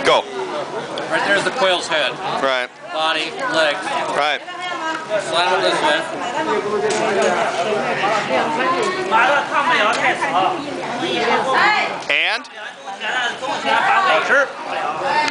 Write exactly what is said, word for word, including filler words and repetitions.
Go. Right there's the quail's head. Right. Body, legs. Right. Slide it this way. And? Sure.